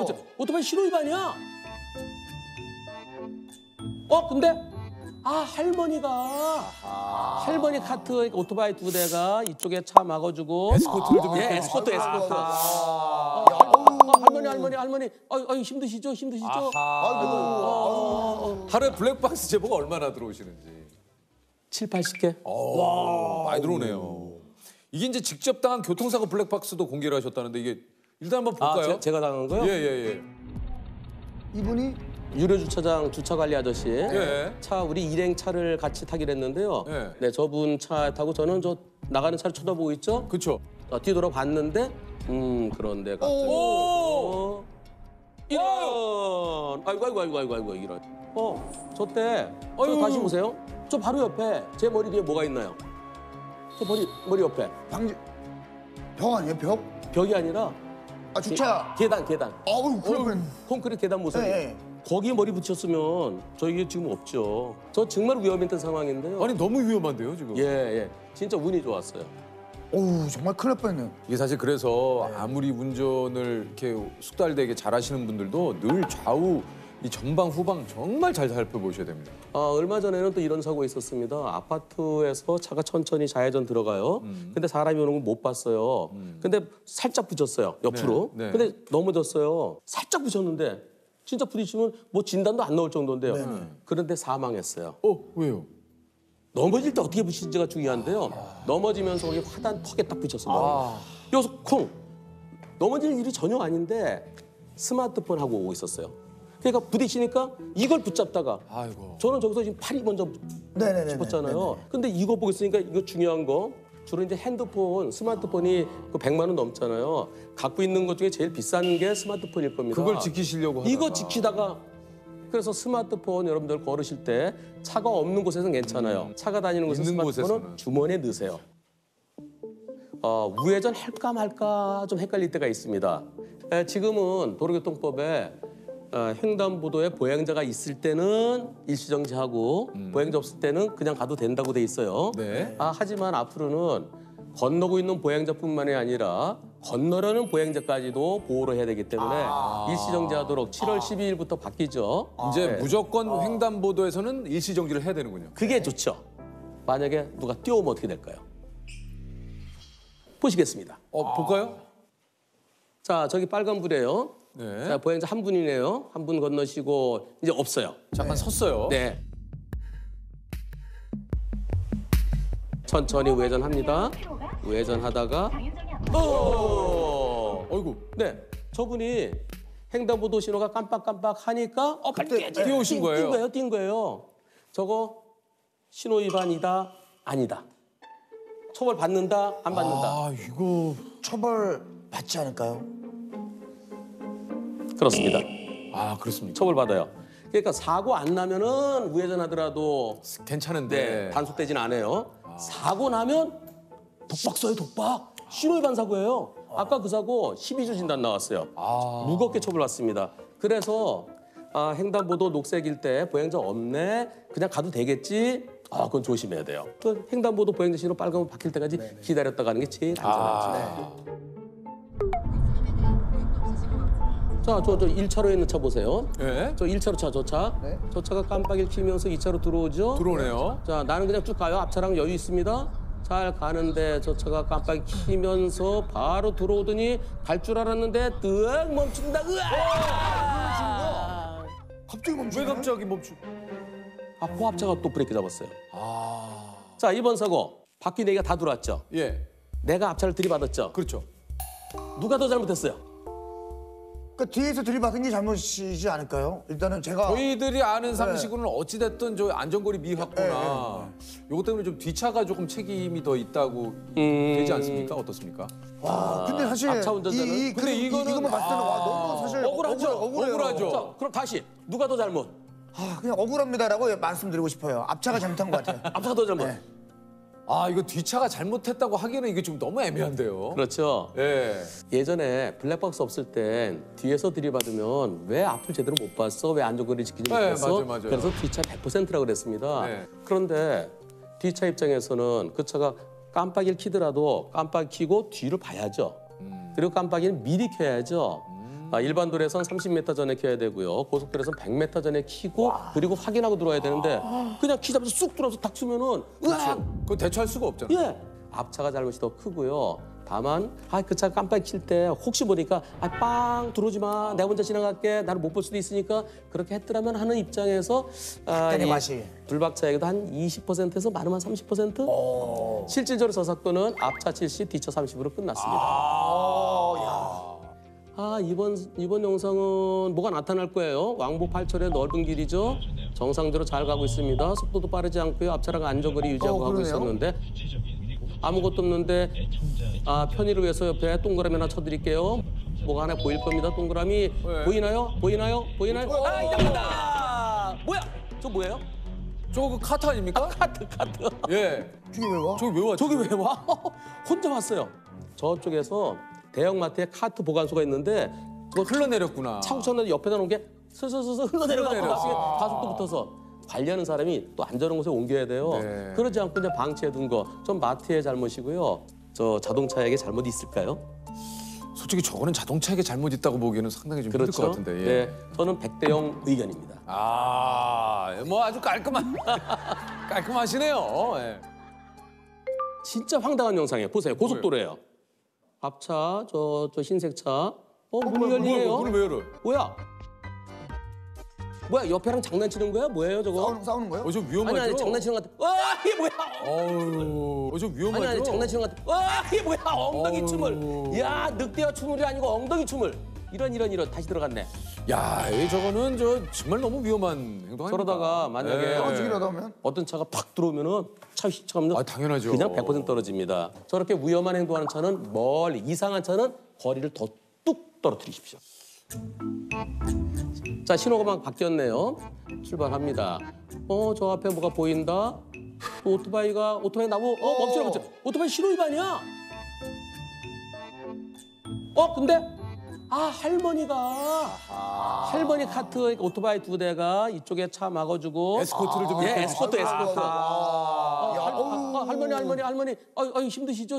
오토바이 신호 위반이야. 근데 할머니 카트 오토바이 2대가 이쪽에 차 막아주고 에스코트를 좀 에스코트. 할머니, 힘드시죠? 하루에 블랙박스 제보가 얼마나 들어오시는지. 7, 80개. 많이 들어오네요. 이게 이제 직접 당한 교통사고 블랙박스도 공개를 하셨다는데 이게 일단 한번 볼까요? 제가 당한 거요? 예. 이분이 유료 주차장 주차 관리 아저씨. 예. 차 우리 일행 차를 같이 타기로 했는데요. 예. 네, 저분 차 타고 저는 저 나가는 차를 쳐다보고 있죠. 그렇죠. 뒤돌아 봤는데 그런데 갑자기 이런 아이고 이런 저때 저 다시 보세요. 저 바로 옆에 제 머리 뒤에 뭐가 있나요? 저 머리 옆에 벽 아니에요, 벽? 벽이 아니라 주차. 계단. 어우, 그러면. 콘크리트 계단 모습. 네. 거기에 머리 붙였으면 저희 지금 없죠. 저 정말 위험했던 상황인데요. 아니 너무 위험한데요 지금. 예. 진짜 운이 좋았어요. 어우, 정말 큰일 날 뻔했네요. 이게 사실 그래서 아무리 운전을 이렇게 숙달되게 잘하시는 분들도 늘 좌우 이 전방 후방 정말 잘 살펴보셔야 됩니다. 얼마 전에는 또 이런 사고가 있었습니다. 아파트에서 차가 천천히 좌회전 들어가요. 근데 사람이 오는 걸 못 봤어요. 근데 살짝 붙였어요, 옆으로. 네. 근데 넘어졌어요. 살짝 붙였는데 진짜 부딪히면 뭐 진단도 안 나올 정도인데요. 그런데 사망했어요. 왜요? 넘어질 때 어떻게 붙이는지가 중요한데요. 넘어지면서 거기 화단 턱에 딱 붙였어요. 여기서 콩! 넘어질 일이 전혀 아닌데 스마트폰 하고 오고 있었어요. 그러니까 부딪히니까 이걸 붙잡다가 아이고. 저는 저기서 지금 팔이 먼저 네네네. 짚었잖아요. 근데 이거 보고 있으니까 이거 중요한 거 주로 이제 핸드폰, 스마트폰이 그 100만 원 넘잖아요. 갖고 있는 것 중에 제일 비싼 게 스마트폰일 겁니다. 그걸 지키시려고 하다가. 이거 지키다가 그래서 스마트폰 여러분들 걸으실 때 차가 없는 곳에서는 괜찮아요. 차가 다니는 곳에서 있는 스마트폰은 곳에서는. 주머니에 넣으세요. 우회전 할까 말까 좀 헷갈릴 때가 있습니다. 지금은 도로교통법에 횡단보도에 보행자가 있을 때는 일시정지하고 보행자 없을 때는 그냥 가도 된다고 돼 있어요. 네. 하지만 앞으로는 건너고 있는 보행자뿐만이 아니라 건너려는 보행자까지도 보호를 해야 되기 때문에 일시정지하도록 7월 12일부터 바뀌죠. 이제 네. 무조건 횡단보도에서는 일시정지를 해야 되는군요. 그게 좋죠. 만약에 누가 뛰어오면 어떻게 될까요? 보시겠습니다. 볼까요? 자, 저기 빨간불이에요. 네. 자, 보행자 한 분이네요. 한 분 건너시고 이제 없어요. 잠깐 섰어요. 네. 천천히 우회전합니다. 우회전하다가 어이구. 네, 저분이 횡단보도 신호가 깜빡깜빡 하니까 그때 뛰어오신 거예요? 뛴 거예요. 저거 신호 위반이다, 아니다. 처벌 받는다, 안 받는다. 이거. 처벌 받지 않을까요? 그렇습니다. 그렇습니까? 처벌 받아요. 그러니까 사고 안 나면은 우회전하더라도 괜찮은데. 단속되진 않아요. 사고 나면 독박 써요, 독박. 신호 위반 사고예요. 아까 그 사고 12주 진단 나왔어요. 무겁게 처벌받습니다. 그래서 횡단보도 녹색일 때 보행자 없네, 그냥 가도 되겠지. 그건 조심해야 돼요. 그 횡단보도 보행자 신호 빨간불 바뀔 때까지 기다렸다 가는 게 제일 안전하죠. 자, 저 1차로에 있는 차 보세요. 네. 저 1차로 차, 저 차. 네. 저 차가 깜빡이를 켜면서 2차로 들어오죠. 들어오네요. 자, 나는 그냥 쭉 가요. 앞차랑 여유 있습니다. 잘 가는데 저 차가 깜빡이 켜면서 바로 들어오더니 갈 줄 알았는데 뜨악 멈춘다. 으아! 갑자기 멈추네. 왜 갑자기 멈추? 포합차가 또 브레이크 잡았어요. 자, 이번 사고 바퀴 4개가 다 들어왔죠. 예. 내가 앞차를 들이받았죠. 그렇죠. 누가 더 잘못했어요? 그러니까 뒤에서 들이받은 게 잘못이지 않을까요? 일단은 제가 저희들이 아는 상식으로는 어찌됐든 저 안전거리 미확보나 요것 때문에 좀 뒤차가 조금 책임이 더 있다고 되지 않습니까? 어떻습니까? 근데 사실 앞차 운전자는? 근데 이거는 이거만 봤을 때는 너무 사실 억울하죠. 억울해요. 억울하죠. 자, 그럼 다시 누가 더 잘못? 그냥 억울합니다라고 말씀드리고 싶어요. 앞차가 잘못한 것 같아요. 앞차가 더 잘못. 네. 이거 뒤차가 잘못했다고 하기에는 이게 좀 너무 애매한데요. 그렇죠. 예. 예전에 블랙박스 없을 땐 뒤에서 들이받으면 왜 앞을 제대로 못 봤어? 왜 안전거리 지키지 네, 못했어? 맞아요. 그래서 뒤차 100%라고 그랬습니다. 네. 그런데 뒤차 입장에서는 그 차가 깜빡이를 켜더라도 깜빡이 켜고 뒤를 봐야죠. 그리고 깜빡이는 미리 켜야죠. 일반 도로에선 30m 전에 켜야 되고요. 고속도로에선 100m 전에 켜고 그리고 확인하고 들어와야 되는데 그냥 키자마자 쑥 들어서 탁 치면은 으악! 그거 대처할 수가 없잖아요. 예. 앞차가 잘못이 더 크고요. 다만 그 차 깜빡이 킬 때 혹시 보니까 빵 들어오지 마. 내가 먼저 지나갈게. 나를 못 볼 수도 있으니까 그렇게 했더라면 하는 입장에서 약간의 맛이. 불박차에게도 한 20%에서 많으면 30%? 실질적으로 저 사건은 앞차 70, 뒤차 30으로 끝났습니다. 이번 영상은 뭐가 나타날 거예요. 왕복 8철의 넓은 길이죠. 정상대로 잘 가고 있습니다. 속도도 빠르지 않고요. 앞차랑 안전거리 유지하고 가고 그러네요. 있었는데 아무것도 없는데 편의를 위해서 옆에 동그라미 하나 쳐드릴게요. 뭐가 하나 보일 겁니다. 동그라미 보이나요? 보이나요? 보이나요? 이상하다. 뭐야? 저 뭐예요? 저거 그 카트 아닙니까? 카트. 예. 저게 왜 와? 저기 왜 왔죠? 저기 왜 와? 혼자 왔어요. 저쪽에서 대형마트에 카트 보관소가 있는데 그거 흘러내렸구나. 차고차는 옆에다 놓은 게 슬슬슬 흘러내려가고 나중에 가속도 붙어서 관리하는 사람이 또 안전한 곳에 옮겨야 돼요. 네. 그러지 않고 그냥 방치해둔 거 좀 마트의 잘못이고요. 저 자동차에게 잘못 있을까요? 솔직히 저거는 자동차에게 잘못 있다고 보기에는 상당히 좀 힘들 것 같은데. 예. 네, 저는 100대 0 의견입니다. 뭐 아주 깔끔하시네요. 예. 진짜 황당한 영상이에요. 보세요. 고속도로예요. 앞차, 저 흰색 차. 문이 열리네요. 문을 왜 열어? 뭐야, 옆에랑 장난치는 거야? 뭐예요, 저거? 싸우는 거예요? 좀 위험하죠? 아니, 장난치는 것 같아. 와, 이게 뭐야? 좀 위험하죠? 아니, 장난치는 것 같아. 와, 이게 뭐야? 엉덩이 춤을. 야, 늑대와 춤을이 아니고 엉덩이 춤을. 이런. 다시 들어갔네. 야, 저거는 정말 너무 위험한 행동 아닙니까? 저러다가 만약에 떨어지기라도 하면? 어떤 차가 팍 들어오면은 차 휘청하면 당연하죠. 그냥 100% 떨어집니다. 저렇게 위험한 행동하는 차는 멀리, 이상한 차는 거리를 더 뚝 떨어뜨리십시오. 자, 신호가 막 바뀌었네요. 출발합니다. 저 앞에 뭐가 보인다. 또 오토바이 나무. 멈춰. 오토바이 신호 위반이야. 근데 할머니 카트 오토바이 2대가 이쪽에 차 막아주고 에스코트를 좀 예, 이렇게 에스코트. 할머니. 힘드시죠?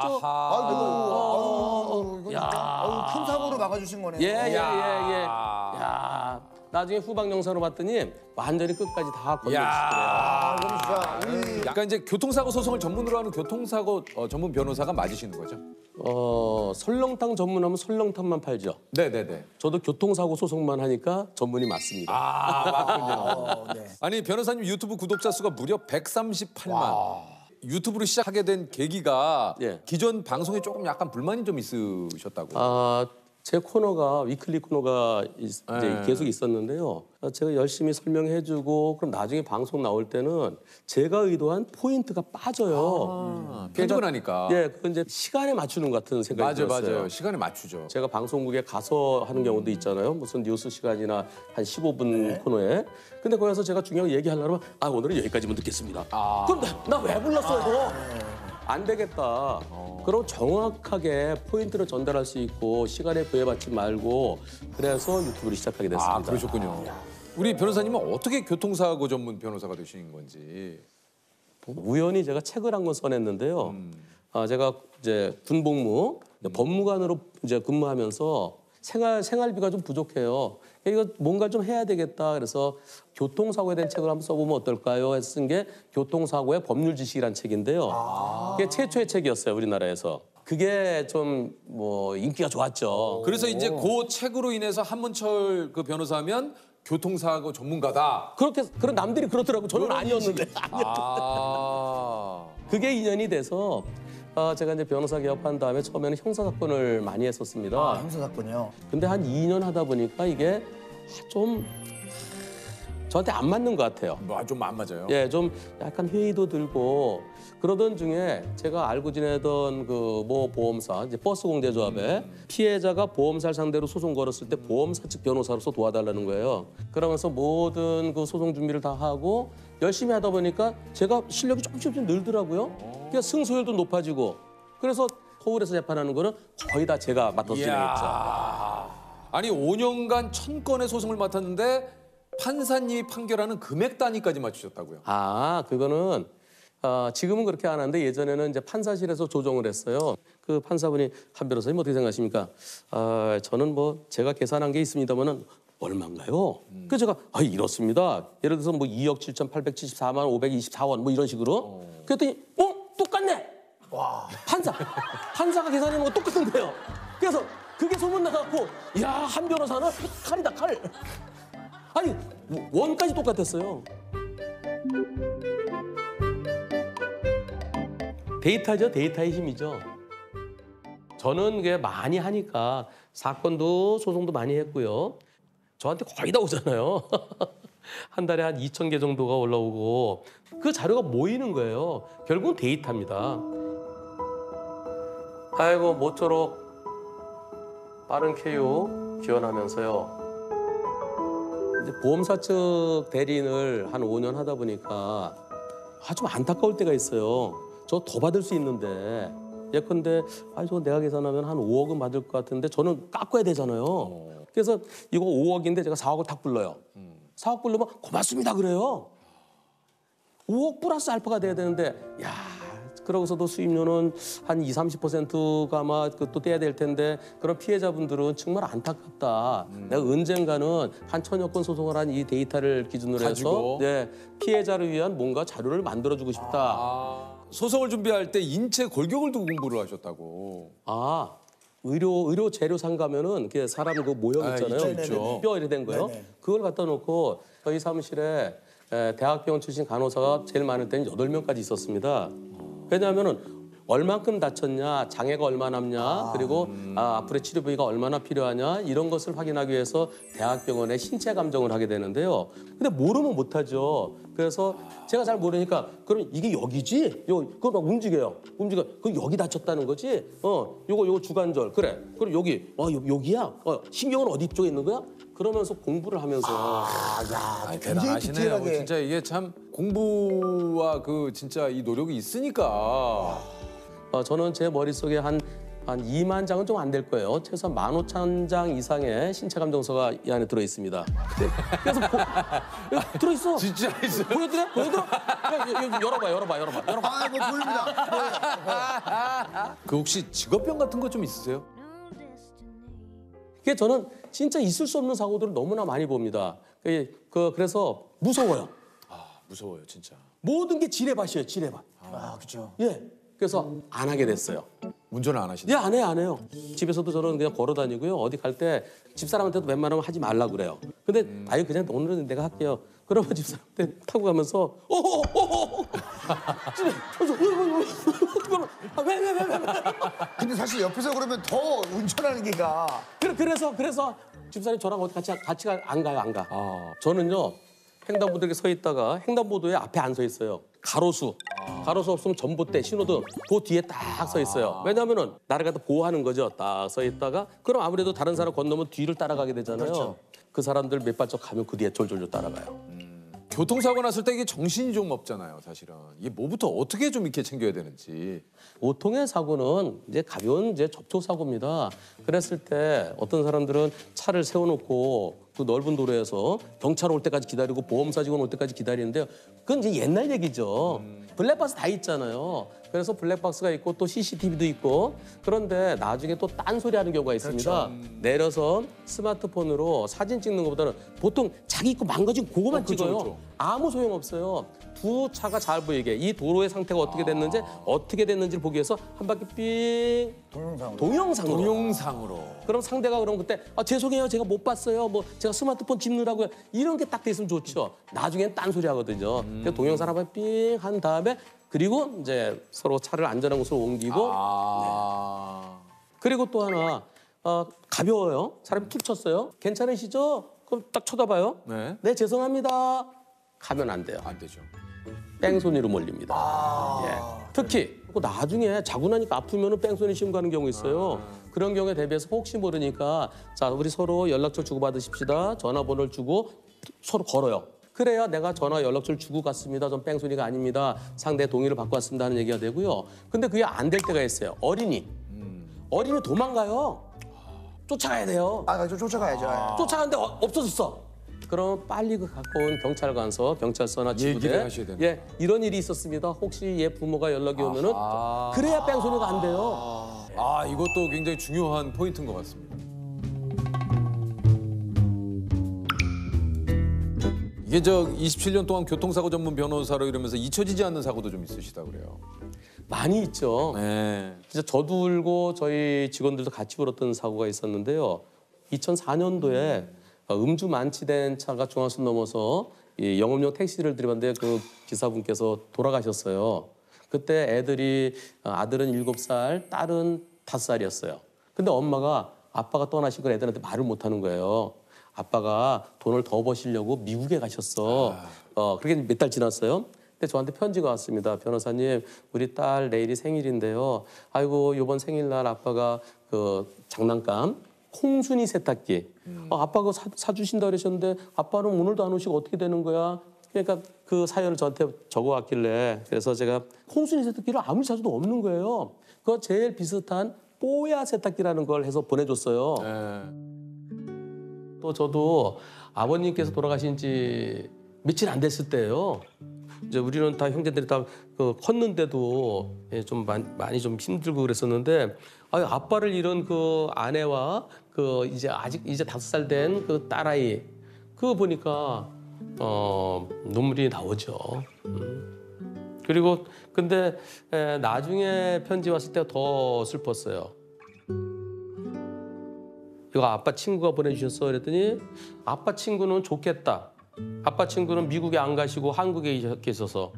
큰 사고로 막아주신 거네요. 예. 야, 나중에 후방 영상으로 봤더니 완전히 끝까지 다 건너주시더래요. 이건 진짜 약간 이제 교통사고 소송을 전문으로 하는 교통사고 전문 변호사가 맞으시는 거죠? 설렁탕 전문하면 설렁탕만 팔죠. 네네네. 저도 교통사고 소송만 하니까 전문이 맞습니다. 맞군요. 네. 아니 변호사님 유튜브 구독자 수가 무려 138만. 유튜브를 시작하게 된 계기가 예. 기존 방송에 조금 약간 불만이 좀 있으셨다고. 제 코너가 위클리 코너가 이제 계속 있었는데요. 제가 열심히 설명해주고 그럼 나중에 방송 나올 때는 제가 의도한 포인트가 빠져요. 편집을 하니까. 예, 그건 이제 시간에 맞추는 것 같은 생각이 들었어요. 맞아요. 시간에 맞추죠. 제가 방송국에 가서 하는 경우도 있잖아요. 무슨 뉴스 시간이나 한 15분 코너에. 근데 거기서 제가 중요한 거 얘기하려면 오늘은 여기까지만 듣겠습니다. 그럼 나 왜 불렀어요? 안 되겠다. 그럼 정확하게 포인트를 전달할 수 있고 시간에 부여받지 말고 그래서 유튜브를 시작하게 됐습니다. 그러셨군요. 우리 변호사님은 어떻게 교통사고 전문 변호사가 되신 건지. 우연히 제가 책을 한 권 써냈는데요. 제가 이제 군복무 법무관으로 이제 근무하면서 생활비가 좀 부족해요. 이거 뭔가 좀 해야 되겠다. 그래서 교통사고에 대한 책을 한번 써보면 어떨까요? 해서 쓴 게 교통사고의 법률 지식이라는 책인데요. 그게 최초의 책이었어요, 우리나라에서. 그게 좀 인기가 좋았죠. 그래서 이제 그 책으로 인해서 한문철 그 변호사면 교통사고 전문가다. 그런 남들이 그러더라고. 저는 아니었는데. 그게 인연이 돼서 제가 이제 변호사 개업한 다음에 처음에는 형사사건을 많이 했었습니다. 형사사건이요. 근데 한 2년 하다 보니까 이게 좀 저한테 안 맞는 것 같아요. 좀 안 맞아요. 예, 좀 약간 회의도 들고 그러던 중에 제가 알고 지내던 그 모 보험사, 이제 버스공제조합에 피해자가 보험사를 상대로 소송 걸었을 때 보험사 측 변호사로서 도와달라는 거예요. 그러면서 모든 그 소송 준비를 다 하고 열심히 하다 보니까 제가 실력이 조금씩 늘더라고요. 그러니까 승소율도 높아지고 그래서 서울에서 재판하는 거는 거의 다 제가 맡아서 진행했죠. 아니 5년간 1000건의 소송을 맡았는데 판사님이 판결하는 금액 단위까지 맞추셨다고요? 그거는 지금은 그렇게 안 하는데 예전에는 이제 판사실에서 조정을 했어요. 그 판사분이 한 변호사님 어떻게 생각하십니까? 저는 뭐 제가 계산한 게 있습니다만은 얼마인가요? 그래서 제가 이렇습니다. 예를 들어서 뭐 2억 7,874만 524원 뭐 이런 식으로. 그랬더니 똑같네. 와. 판사가 계산해 놓은 거 똑같은데요. 그래서 그게 소문 나갖고 야, 한 변호사는 칼이다 칼. 아니 원까지 똑같았어요. 데이터죠. 데이터의 힘이죠. 저는 그게 많이 하니까 사건도 소송도 많이 했고요. 저한테 거의 다 오잖아요. 한 달에 한 2,000개 정도가 올라오고 그 자료가 모이는 거예요. 결국은 데이터입니다. 아이고 모쪼록 빠른 쾌유 기원하면서요. 이제 보험사 측 대리인을 한 5년 하다 보니까 좀 안타까울 때가 있어요. 저 더 받을 수 있는데 예컨대 저거 내가 계산하면 한 5억은 받을 것 같은데 저는 깎아야 되잖아요. 그래서 이거 5억인데 제가 4억을 탁 불러요. 4억 불러면 고맙습니다 그래요. 5억 플러스 알파가 돼야 되는데 야, 그러고서도 수임료는 한 20-30%가 아마 또 떼야 될 텐데 그런 피해자분들은 정말 안타깝다. 내가 언젠가는 한 1,000여 건 소송을 한 이 데이터를 기준으로 해서 피해자를 위한 뭔가 자료를 만들어주고 싶다. 소송을 준비할 때 인체 골격을 두고 공부를 하셨다고. 의료 재료상 가면은 그 사람 그 모형 있잖아요. 있죠. 뼈 이렇게 된 거요. 그걸 갖다 놓고 저희 사무실에 대학병원 출신 간호사가 제일 많을 때는 8명까지 있었습니다. 왜냐하면은 얼만큼 다쳤냐, 장애가 얼마나 남냐, 그리고 앞으로의 치료 부위가 얼마나 필요하냐 이런 것을 확인하기 위해서 대학병원에 신체 감정을 하게 되는데요. 근데 모르면 못하죠. 그래서 제가 잘 모르니까 그럼 이게 여기지? 그거 막 움직여요. 그럼 여기 다쳤다는 거지? 요거 주관절. 그래. 그럼 여기. 여기야? 신경은 어디 쪽에 있는 거야? 그러면서 공부를 하면서. 대단하시네요. 디테일하게. 진짜 이게 참 공부와 그 진짜 이 노력이 있으니까. 저는 제 머릿속에 한 2만 장은 좀 안 될 거예요. 최소한 15,000장 이상의 신체 감정서가 이 안에 들어 있습니다. 그래서 들어 있어. 진짜 있어요? 보여드려? 열어봐. 뭐 보입니다. 그 혹시 직업병 같은 거 좀 있으세요? 그게 저는 진짜 있을 수 없는 사고들을 너무나 많이 봅니다. 그래서 무서워요. 무서워요, 진짜. 모든 게 지뢰밭이에요, 지뢰밭. 그렇죠. 그래서 안 하게 됐어요. 운전을 안 하시나요? 안 해요. 집에서도 저는 그냥 걸어 다니고요. 어디 갈 때 집사람한테도 웬만하면 하지 말라 그래요. 근데 그냥 오늘은 내가 할게요. 그러면 집사람한테 타고 가면서 왜? 근데 사실 옆에서 그러면 더 운전하는 게가. 그래서 집사람이 저랑 어디 같이 안 가요. 저는요. 횡단보도에 서 있다가 횡단보도에 앞에 안 서 있어요. 가로수 없으면 전봇대, 신호등 그 뒤에 딱 서 있어요. 왜냐하면은 나를 갖다 보호하는 거죠. 딱 서 있다가 그럼 아무래도 다른 사람 건너면 뒤를 따라가게 되잖아요. 그렇죠. 그 사람들 몇 발짝 가면 그 뒤에 졸졸 따라가요. 교통사고 났을 때 이게 정신이 좀 없잖아요, 사실은. 이게 뭐부터 어떻게 좀 이렇게 챙겨야 되는지. 보통의 사고는 이제 가벼운 접촉 사고입니다. 그랬을 때 어떤 사람들은 차를 세워놓고 그 넓은 도로에서 경찰 올 때까지 기다리고 보험사 직원 올 때까지 기다리는데요. 그건 이제 옛날 얘기죠. 블랙박스 다 있잖아요. 그래서 블랙박스가 있고 또 CCTV도 있고 그런데 나중에 또 딴소리 하는 경우가 있습니다. 내려서 스마트폰으로 사진 찍는 것보다는 보통 자기 있고 망가진 그거만 찍어요. 그렇죠. 아무 소용없어요. 두 차가 잘 보이게 이 도로의 상태가 어떻게 됐는지를 보기 위해서 한 바퀴 삥 동영상으로. 그럼 상대가 그럼 그때 죄송해요 제가 못 봤어요 뭐 제가 스마트폰 집느라고요 이런 게 딱 돼 있으면 좋죠. 나중엔 딴소리 하거든요. 그래서 동영상 한 바퀴 삥 한 다음에 그리고 이제 서로 차를 안전한 곳으로 옮기고 그리고 또 하나 가벼워요. 사람이 툭 쳤어요. 괜찮으시죠? 그럼 딱 쳐다봐요. 네 죄송합니다. 가면 안 돼요. 안 되죠. 뺑소니로 몰립니다. 특히 나중에 자고 나니까 아프면 뺑소니 신고하는 경우 있어요. 그런 경우에 대비해서 혹시 모르니까 자 우리 서로 연락처 주고받으십시다. 전화번호를 주고 서로 걸어요. 그래야 내가 전화 연락처를 주고 갔습니다. 전 뺑소니가 아닙니다. 상대의 동의를 받고 왔습니다 하는 얘기가 되고요. 근데 그게 안 될 때가 있어요. 어린이 도망가요. 쫓아가야 돼요. 쫓아가야죠. 쫓아가는데 없어졌어. 그럼 빨리 그 가까운 경찰관서, 경찰서나 지구대 얘기를 하셔야 되는 예, 이런 일이 있었습니다. 혹시 얘 부모가 연락이 오면은 그래야 뺑소니가 안 돼요. 이것도 굉장히 중요한 포인트인 것 같습니다. 이게 27년 동안 교통사고 전문 변호사로 이러면서 잊혀지지 않는 사고도 좀 있으시다 그래요. 많이 있죠. 네. 진짜 저도 울고 저희 직원들도 같이 울었던 사고가 있었는데요. 2004년도에 음주 만취된 차가 중앙선 넘어서 이 영업용 택시를 들이봤는데 그 기사분께서 돌아가셨어요. 그때 애들이 아들은 7살, 딸은 5살이었어요. 근데 엄마가 아빠가 떠나신 걸 애들한테 말을 못하는 거예요. 아빠가 돈을 더 버시려고 미국에 가셨어. 그렇게 몇 달 지났어요. 근데 저한테 편지가 왔습니다. 변호사님, 우리 딸 내일이 생일인데요. 아이고 이번 생일날 아빠가 그 장난감 콩순이 세탁기 아빠가 사주신다 그러셨는데 아빠는 오늘도 안 오시고 어떻게 되는 거야? 그러니까 그 사연을 저한테 적어왔길래 그래서 제가 콩순이 세탁기를 아무리 찾아도 없는 거예요. 그거 제일 비슷한 뽀야 세탁기라는 걸 해서 보내줬어요. 또 저도 아버님께서 돌아가신 지 며칠 안 됐을 때예요. 이제 우리는 다 형제들이 다 컸는데도 좀 많이 좀 힘들고 그랬었는데 아빠를 잃은 그 아내와 그 이제 5살 된 그 딸아이 그거 보니까 눈물이 나오죠. 그리고 근데 나중에 편지 왔을 때가 더 슬펐어요. 이거 아빠 친구가 보내주셨어 그랬더니 아빠 친구는 좋겠다. 아빠 친구는 미국에 안 가시고 한국에 계셔서.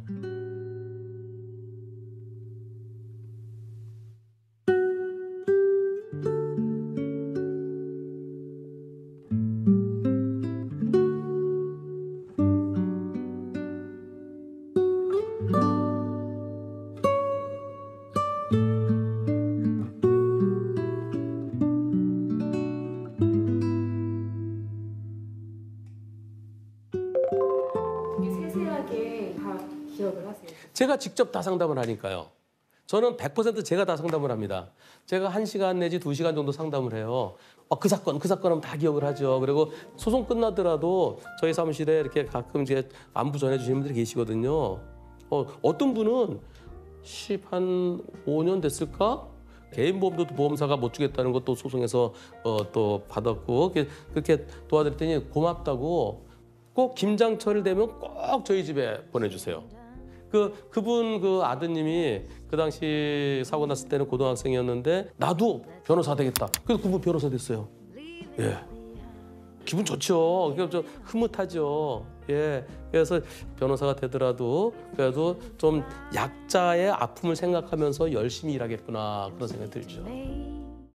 세세하게 다 기억을 하세요. 제가 직접 다 상담을 하니까요. 저는 100% 제가 다 상담을 합니다. 제가 1시간 내지 2시간 정도 상담을 해요. 그 사건은 다 기억을 하죠. 그리고 소송 끝나더라도 저희 사무실에 이렇게 가끔 이제 안부 전해주시는 분들이 계시거든요. 어떤 분은 한 5년 됐을까? 개인 보험도 보험사가 못 주겠다는 것도 소송에서 또 받았고 그렇게 도와드렸더니 고맙다고 꼭 김장철 되면 꼭 저희 집에 보내주세요. 그분 그 아드님이 그 당시 사고 났을 때는 고등학생이었는데 나도 변호사 되겠다. 그래서 그분 변호사 됐어요. 예, 기분 좋죠. 좀 흐뭇하죠. 예, 그래서 변호사가 되더라도 그래도 좀 약자의 아픔을 생각하면서 열심히 일하겠구나 그런 생각이 들죠.